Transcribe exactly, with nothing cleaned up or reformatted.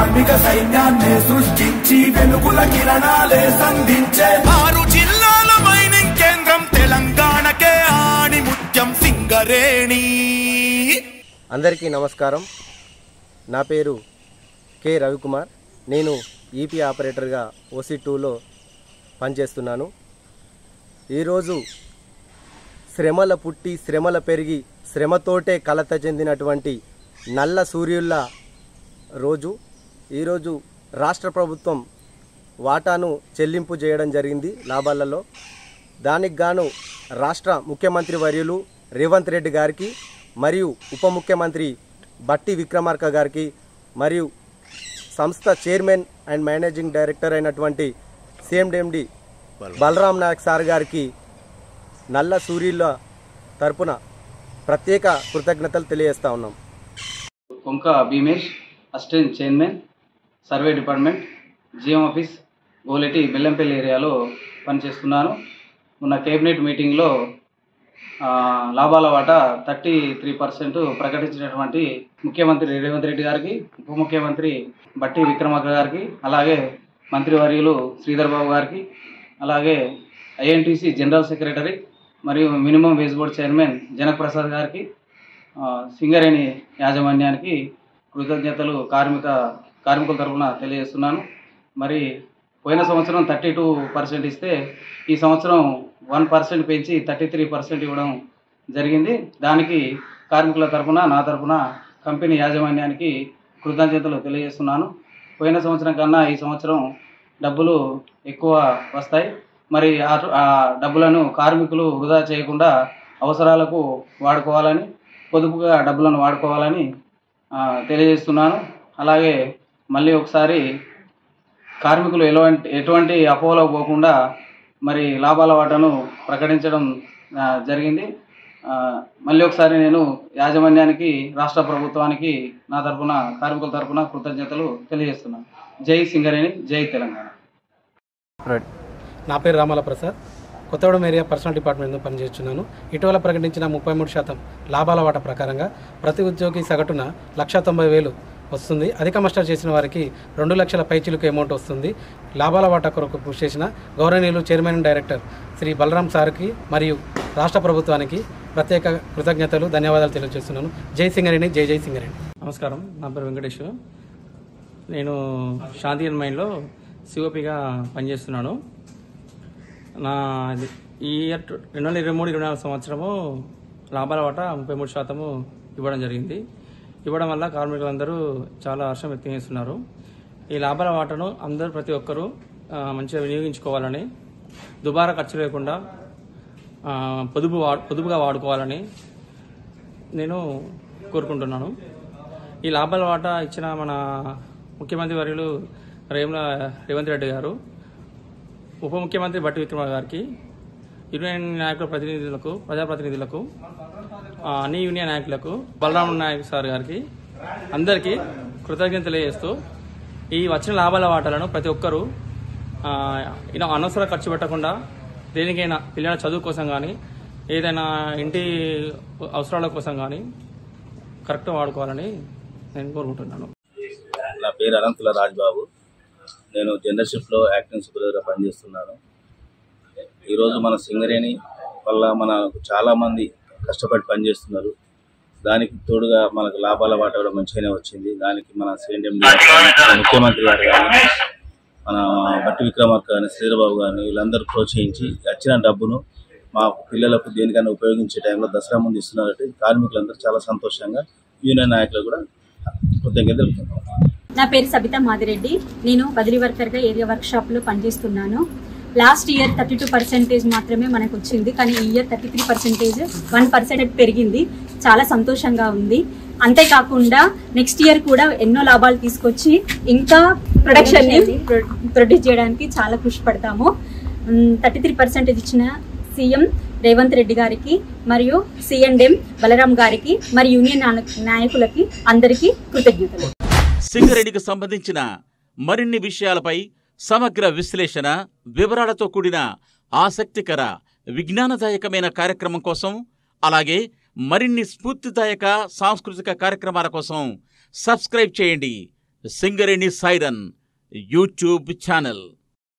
కార్మిక సైన్యాన్ని సృష్టించి వెలుగుల కిరణాలే సంధించే ఆరు జిల్లాల మైనింగ్ కేంద్రం తెలంగాణకే ఆణిముత్యం సింగరేణి. అందరికీ నమస్కారం. నా పేరు కె రవికుమార్. నేను ఈపీ ఆపరేటర్గా ఓసీ టూలో పనిచేస్తున్నాను. ఈరోజు శ్రమల పుట్టి శ్రమల పెరిగి శ్రమతోటే కలత చెందినటువంటి నల్ల సూర్యుల రోజు. ఈరోజు రాష్ట్ర ప్రభుత్వం వాటాను చెల్లింపు చేయడం జరిగింది లాభాలలో. దానికి గాను రాష్ట్ర ముఖ్యమంత్రి వర్యులు రేవంత్ రెడ్డి గారికి మరియు ఉప ముఖ్యమంత్రి బట్టి విక్రమార్క గారికి మరియు సంస్థ చైర్మన్ అండ్ మేనేజింగ్ డైరెక్టర్ అయినటువంటి సిఎండిఎండి బలరాం నాయక్ సార్ గారికి నల్ల సూర్యుల తరపున ప్రత్యేక కృతజ్ఞతలు తెలియజేస్తా ఉన్నాం. Konka Bheemesh, assistant chairman, survey department, GM office, Goleti Bellampalli ఏరియాలో పనిచేస్తున్నాను. మొన్న కేబినెట్ మీటింగ్లో లాభాల వాటా థర్టీ త్రీ పర్సెంట్ ప్రకటించినటువంటి ముఖ్యమంత్రి రేవంత్ రెడ్డి గారికి, ఉప ముఖ్యమంత్రి బట్టి విక్రమార్క గారికి, అలాగే మంత్రివర్యులు శ్రీధర్ బాబు గారికి, అలాగే ఐఎన్టీసీ జనరల్ సెక్రటరీ మరియు minimum wage board chairman Janak Prasad గారికి, సింగరేణి యాజమాన్యానికి కృతజ్ఞతలు కార్మిక కార్మికుల తరఫున తెలియజేస్తున్నాను. మరి పోయిన సంవత్సరం థర్టీ టూ పర్సెంట్ ఇస్తే ఈ సంవత్సరం వన్ పర్సెంట్ పెంచి థర్టీ త్రీ పర్సెంట్ ఇవ్వడం జరిగింది. దానికి కార్మికుల తరఫున నా తరఫున కంపెనీ యాజమాన్యానికి కృతజ్ఞతలు తెలియజేస్తున్నాను. పోయిన సంవత్సరం కన్నా ఈ సంవత్సరం డబ్బులు ఎక్కువ వస్తాయి. మరి ఆ డబ్బులను కార్మికులు వృధా చేయకుండా అవసరాలకు వాడుకోవాలని, పొదుపుగా డబ్బులను వాడుకోవాలని తెలియజేస్తున్నాను. అలాగే మళ్ళీ ఒకసారి కార్మికులు ఎలాంటి ఎటువంటి అపోహలో పోకుండా మరి లాభాల వాటాను ప్రకటించడం జరిగింది. మళ్ళీ ఒకసారి నేను యాజమాన్యానికి, రాష్ట్ర ప్రభుత్వానికి నా తరఫున కార్మికుల తరఫున కృతజ్ఞతలు తెలియజేస్తున్నాను. జై సింగరేణి, జై తెలంగాణ. నా పేరు రామాల ప్రసాద్, కొత్తగూడెం ఏరియా పర్సనల్ డిపార్ట్మెంట్లో పనిచేస్తున్నాను. ఇటీవల ప్రకటించిన ముప్పై మూడు శాతం లాభాల వాటా ప్రకారంగా ప్రతి ఉద్యోగి సగటున లక్ష తొంభై వేలు వస్తుంది. అధిక మాస్టర్ చేసిన వారికి రెండు లక్షల పైచిలుకు అమౌంట్ వస్తుంది. లాభాల వాటా కొరకు కృషి చేసిన గౌరవనీయులు చైర్మన్ డైరెక్టర్ శ్రీ బలరాం సార్కి మరియు రాష్ట్ర ప్రభుత్వానికి ప్రత్యేక కృతజ్ఞతలు, ధన్యవాదాలు తెలియజేస్తున్నాను. జై సింగరేణి, జై జై సింగరేణి. నమస్కారం. నా పేరు వెంకటేష్. నేను శాంతి మైన్లో సిఓపిగా పనిచేస్తున్నాను. నా ఈ ఇయర్ రెండు వేల ఇరవై మూడు ఇరవై నాలుగు సంవత్సరము లాభాల వాటా ముప్పై మూడు శాతము ఇవ్వడం జరిగింది. ఇవ్వడం వల్ల కార్మికులందరూ చాలా హర్షం వ్యక్తం చేస్తున్నారు. ఈ లాభాల వాటాను అందరూ ప్రతి ఒక్కరూ మంచిగా వినియోగించుకోవాలని, దుబారా ఖర్చు లేకుండా పొదుపు పొదుపుగా వాడుకోవాలని నేను కోరుకుంటున్నాను. ఈ లాభాల వాటా ఇచ్చిన మన ముఖ్యమంత్రి వర్యులు రేవంత్ రేవంత్ రెడ్డి గారు, ఉప ముఖ్యమంత్రి బట్టి విక్రమ గారికి, యూనియన్ నాయకుల ప్రతినిధులకు, ప్రజాప్రతినిధులకు, అన్ని యూనియన్ నాయకులకు, బలరాం నాయక్ సార్ గారికి అందరికీ కృతజ్ఞతలు తెలియజేస్తూ ఈ వచ్చిన లాభాల వాటాలను ప్రతి ఒక్కరూ అనవసర ఖర్చు పెట్టకుండా దేనికైనా పిల్లల చదువు కోసం కానీ, ఏదైనా ఇంటి అవసరాల కోసం కానీ కరెక్ట్గా వాడుకోవాలని నేను కోరుకుంటున్నాను. నా పేరు అనంతుల రాజ్బాబు. నేను జనరల్ షిఫ్ట్లో యాక్టింగ్ సూపర్వైజర్గా పనిచేస్తున్నాను. ఈరోజు మన సింగరేణి వల్ల మనకు చాలామంది కష్టపడి పనిచేస్తున్నారు. దానికి తోడుగా మనకు లాభాల వాటా కూడా మంచిగానే వచ్చింది. దానికి మన సీఎం ముఖ్యమంత్రి గారు కానీ, మన బట్టి విక్రమార్క కానీ, శ్రీధరబాబు కానీ వీళ్ళందరూ ప్రోత్సహించి వచ్చిన డబ్బును మా పిల్లలకు దేనికైనా ఉపయోగించే టైంలో దసరా ముందు ఇస్తున్నారంటే కార్మికులందరూ చాలా సంతోషంగా, యూనియన్ నాయకులు కూడా కృతజ్ఞతలు తెలుపుతున్నారు. నా పేరు సబితా మాదిరెడ్డి. నేను బదిలీ వర్కర్గా ఏరియా వర్క్ షాప్లో పనిచేస్తున్నాను. Last year thirty two percentage మాత్రమే మనకు వచ్చింది, కానీ ఈ year thirty three percentage one percent పెరిగింది. చాలా సంతోషంగా ఉంది. అంతేకాకుండా నెక్స్ట్ ఇయర్ కూడా ఎన్నో లాభాలు తీసుకొచ్చి ఇంకా ప్రొడక్షన్ ని ప్రొడ్యూస్ చేయడానికి చాలా కృషి పడతాము. థర్టీ త్రీ పర్సెంటేజ్ ఇచ్చిన సీఎం రేవంత్ రెడ్డి గారికి మరియు సిఎండిఎం బలరాం గారికి మరియు యూనియన్ నాయకులకి అందరికీ కృతజ్ఞతలు. సింగరేణికి సంబంధించిన మరిన్ని విషయాలపై సమగ్ర విశ్లేషణ, వివరాలతో కూడిన ఆసక్తికర విజ్ఞానదాయకమైన కార్యక్రమం కోసం, అలాగే మరిన్ని స్ఫూర్తిదాయక సాంస్కృతిక కార్యక్రమాల కోసం సబ్స్క్రైబ్ చేయండి సింగరేణి సైరన్ యూట్యూబ్ ఛానల్.